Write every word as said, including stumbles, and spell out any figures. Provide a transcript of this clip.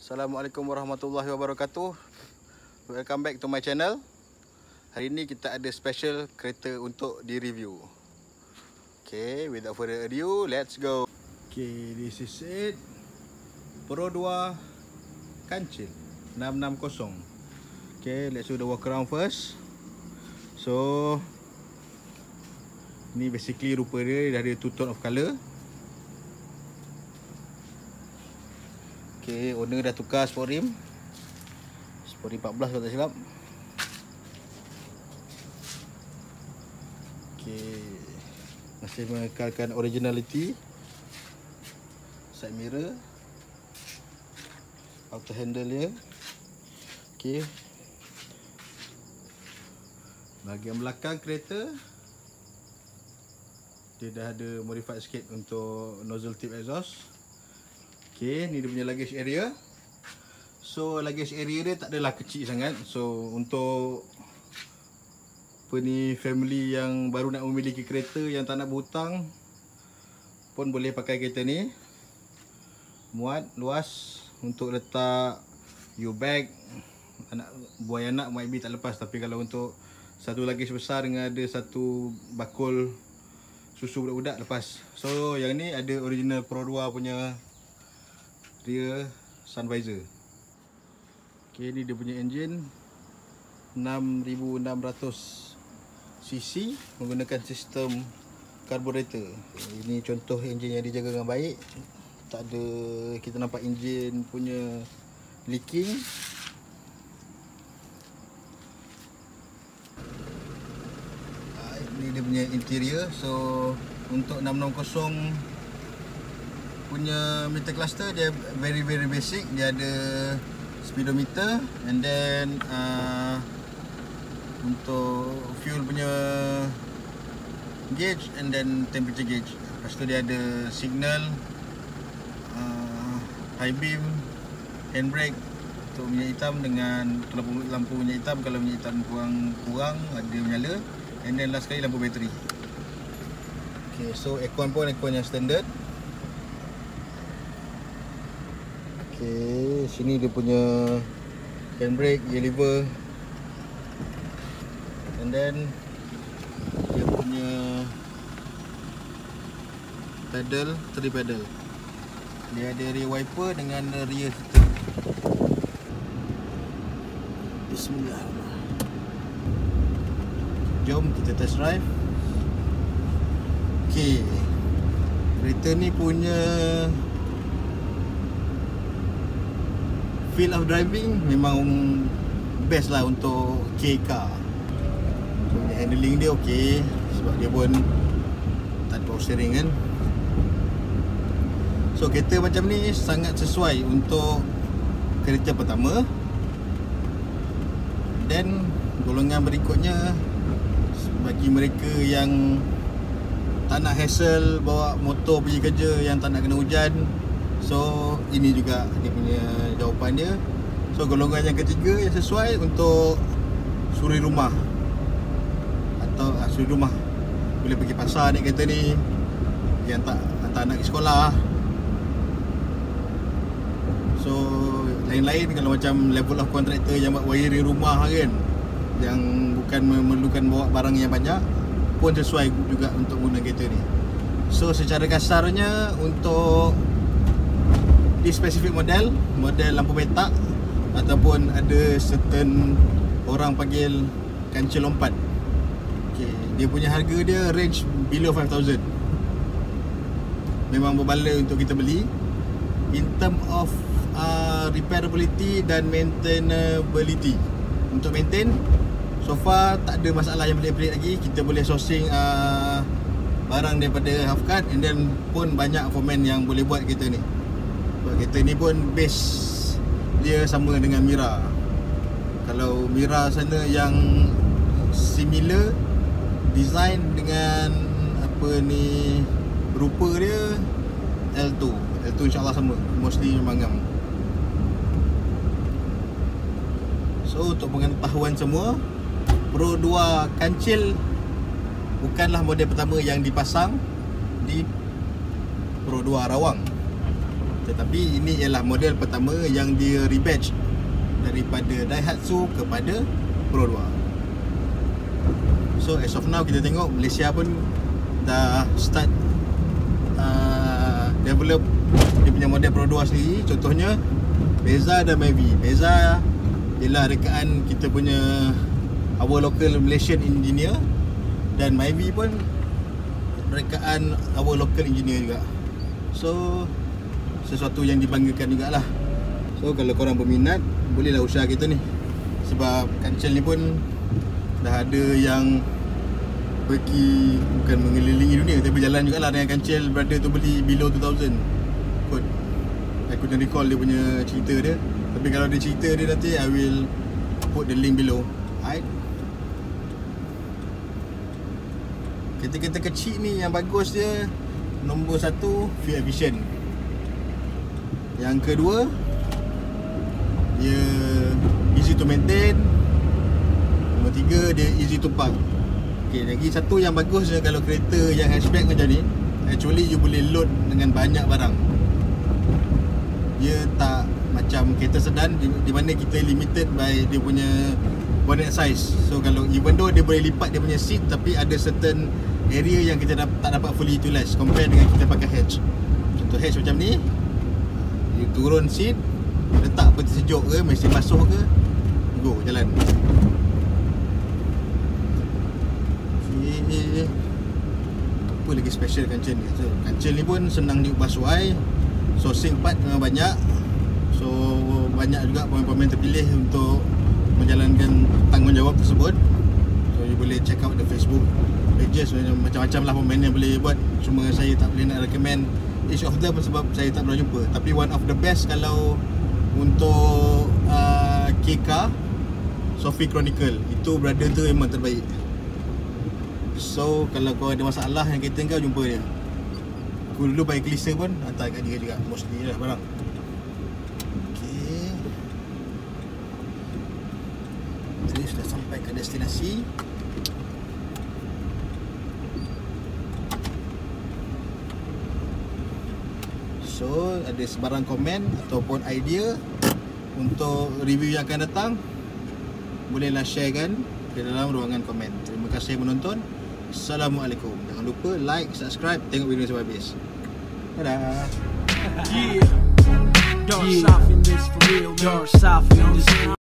Assalamualaikum warahmatullahi wabarakatuh. Welcome back to my channel. Hari ini kita ada special kereta untuk di review. Okay, without further ado, let's go. Okay, this is it. Pro dua kancil enam enam kosong. Okay, let's do the walk around first. So ni basically rupa dia, dia ada two tone of color. Okay, owner dah tukar sport rim Sport rim empat belas kalau tak silap. Okay, masih mengekalkan originality. Side mirror, auto handle dia. Okay, bahagian belakang kereta dia dah ada modified sikit untuk nozzle tip exhaust. Okay, ni dia punya luggage area. So luggage area dia tak adalah kecil sangat. So untuk apa ni, family yang baru nak memiliki kereta, yang tak nak berhutang pun boleh pakai kereta ni. Muat, luas untuk letak your bag. Anak buai anak might be tak lepas, tapi kalau untuk satu luggage besar dengan ada satu bakul susu budak-budak lepas. So yang ni ada original Pro dua punya rear sun visor. Okay, ni dia punya engine enam ribu enam ratus cc menggunakan sistem carburetor. Ini contoh enjin yang dijaga dengan baik. Tak ada kita nampak enjin punya leaking. Ini dia punya interior. So untuk enam enam kosong punya meter cluster, dia very very basic. Dia ada speedometer, and then uh, untuk fuel punya gauge, and then temperature gauge. Lepas tu dia ada signal, uh, high beam, handbrake untuk minyak hitam dengan lampu, lampu minyak hitam. Kalau minyak hitam kurang kurang ada menyala, and then last sekali lampu bateri. Okay, so aircon pun aircon yang standard. Okay, sini dia punya handbrake, gear lever, and then dia punya pedal, three pedal. Dia ada rear wiper dengan rear heater. Bismillah. Jom kita test drive. Okay, kereta ni punya feel of driving memang best lah untuk K car. So, handling dia okey sebab dia pun tak ada power steering kan. So kereta macam ni sangat sesuai untuk kereta pertama. Dan golongan berikutnya, bagi mereka yang tak nak hassle bawa motor pergi kerja, yang tak nak kena hujan, so ini juga dia punya jawapan dia. So golongan yang ketiga yang sesuai untuk suri rumah, atau ah, suri rumah boleh pergi pasar naik kereta ni, yang tak hantar anak ke sekolah. So lain-lain kalau macam level of contractor yang buat wiring rumah kan, yang bukan memerlukan bawa barang yang banyak, pun sesuai juga untuk guna kereta ni. So secara kasarnya untuk di spesifik model, model lampu petak ataupun ada certain orang panggil kancil lompat. Okay, dia punya harga dia range below five thousand. Memang berbala untuk kita beli. In term of uh, repairability dan maintainability. Untuk maintain, so far tak ada masalah yang pelik-pelik lagi. Kita boleh sourcing uh, barang daripada Hafcard, and then pun banyak foreman yang boleh buat kereta ni. Kereta ni pun base dia sama dengan Mira. Kalau Mira sana yang similar design dengan apa ni, rupa dia L two. L two insyaAllah sama, mostly memang ngam. So untuk pengetahuan semua, Pro dua kancil bukanlah model pertama yang dipasang di Pro dua Rawang. Tetapi ini ialah model pertama yang dia rebadge daripada Daihatsu kepada Pro dua. So as of now kita tengok Malaysia pun dah start uh, develop dia punya model Pro dua sendiri. Contohnya Beza dan Mavi. Beza ialah rekaan kita punya our local Malaysian engineer, dan Mavi pun rekaan our local engineer juga. So sesuatu yang dibanggakan jugalah. So kalau korang berminat, bolehlah usaha kita ni. Sebab kancil ni pun dah ada yang pergi, bukan mengelilingi dunia, tapi berjalan jugalah dengan kancil brother tu beli below two thousand kot. Aku tak recall dia punya cerita dia. Tapi kalau dia cerita dia nanti, I will put the link below. Alright. Kereta-kereta kecil ni yang bagus dia, nombor satu, fuel efficient. Yang kedua, dia easy to maintain. Nombor tiga, dia easy to park. Okay, lagi satu yang bagus je kalau kereta yang hatchback macam ni, actually you boleh load dengan banyak barang. Dia tak macam kereta sedan di, di mana kita limited by dia punya bonnet size. So kalau even though dia boleh lipat dia punya seat, tapi ada certain area yang kita dap, tak dapat fully utilize compare dengan kita pakai hatch. Contoh hatch macam ni, you turun seat, letak peti sejuk ke, mesin basuh ke, go jalan. Okay. Apa lagi special kancil ni? So, kancil ni pun senang diubah suai. Sourcing part memang banyak. So banyak juga pemain-pemain terpilih untuk menjalankan tanggungjawab tersebut. So you boleh check out the Facebook pages, macam-macam lah pemain yang boleh buat. Cuma saya tak boleh nak recommend each of them sebab saya tak pernah jumpa. Tapi one of the best kalau untuk uh, K K, Sophie Chronicle, itu brother tu memang terbaik. So kalau kau ada masalah yang kereta kau, jumpa dia. Aku dulu pakai Clisser pun hantar kat dia juga, mostly lah barang. Okay, jadi sudah sampai ke destinasi. So ada sebarang komen ataupun idea untuk review yang akan datang, bolehlah sharekan di dalam ruangan komen. Terima kasih menonton. Assalamualaikum. Jangan lupa like, subscribe, tengok video sampai habis. Dadah. Yeah. Dark yeah. South in this for real. Dark South in this.